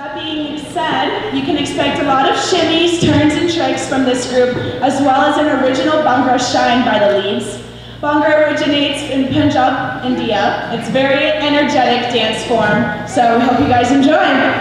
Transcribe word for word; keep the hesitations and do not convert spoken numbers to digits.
That being said, you can expect a lot of shimmies, turns, and tricks from this group, as well as an original Bhangra shine by the leads. Bhangra originates in Punjab, India. It's a very energetic dance form, so we hope you guys enjoy.